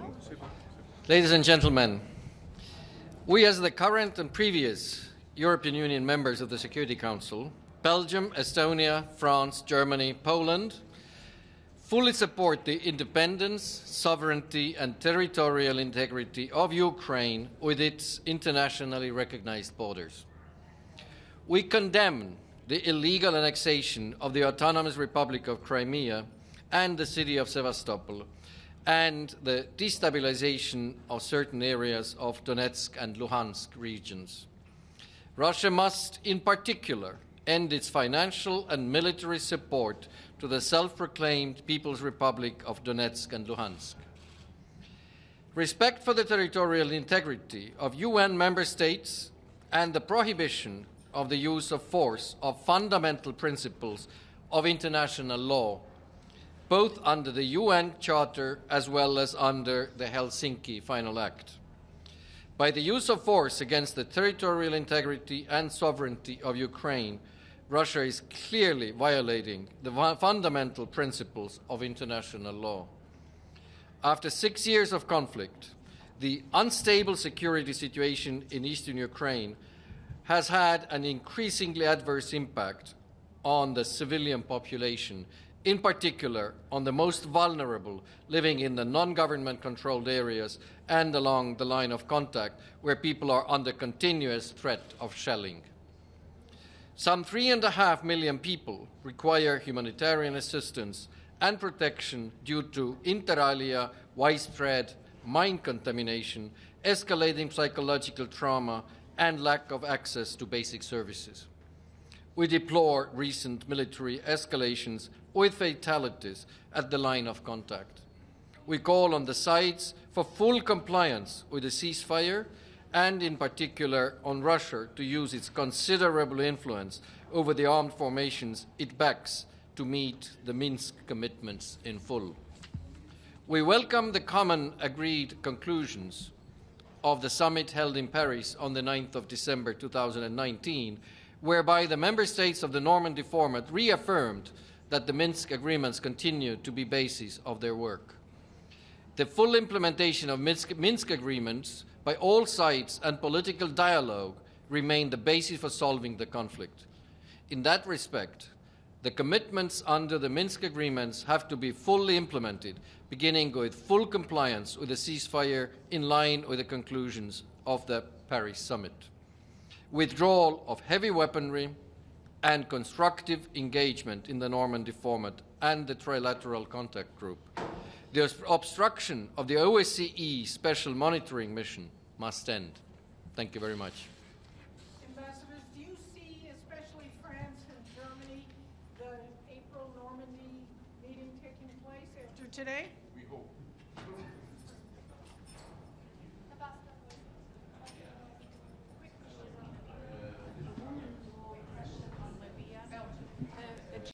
Ladies and gentlemen, we as the current and previous European Union members of the Security Council, Belgium, Estonia, France, Germany, Poland, fully support the independence, sovereignty and territorial integrity of Ukraine with its internationally recognized borders. We condemn the illegal annexation of the Autonomous Republic of Crimea and the city of Sevastopol, and the destabilization of certain areas of Donetsk and Luhansk regions. Russia must, in particular, end its financial and military support to the self-proclaimed People's Republic of Donetsk and Luhansk. Respect for the territorial integrity of UN member states and the prohibition of the use of force are fundamental principles of international law, both under the UN Charter as well as under the Helsinki Final Act. By the use of force against the territorial integrity and sovereignty of Ukraine, Russia is clearly violating the fundamental principles of international law. After 6 years of conflict, the unstable security situation in eastern Ukraine has had an increasingly adverse impact on the civilian population, in particular on the most vulnerable living in the non-government controlled areas and along the line of contact where people are under continuous threat of shelling. Some 3.5 million people require humanitarian assistance and protection due to inter alia widespread mine contamination, escalating psychological trauma, and lack of access to basic services. We deplore recent military escalations with fatalities at the line of contact. We call on the sides for full compliance with the ceasefire and in particular on Russia to use its considerable influence over the armed formations it backs to meet the Minsk commitments in full. We welcome the common agreed conclusions of the summit held in Paris on the 9th of December 2019, whereby the member states of the Normandy format reaffirmed that the Minsk agreements continue to be basis of their work. The full implementation of Minsk agreements by all sides and political dialogue remain the basis for solving the conflict. In that respect, the commitments under the Minsk agreements have to be fully implemented, beginning with full compliance with the ceasefire in line with the conclusions of the Paris summit, withdrawal of heavy weaponry, and constructive engagement in the Normandy format and the trilateral contact group. The obstruction of the OSCE special monitoring mission must end. Thank you very much. Ambassadors, do you see, especially France and Germany, the April Normandy meeting taking place after today?